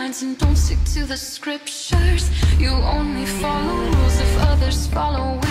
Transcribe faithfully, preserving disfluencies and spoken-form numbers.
guidelines and don't stick to the scriptures. You only follow rules if others follow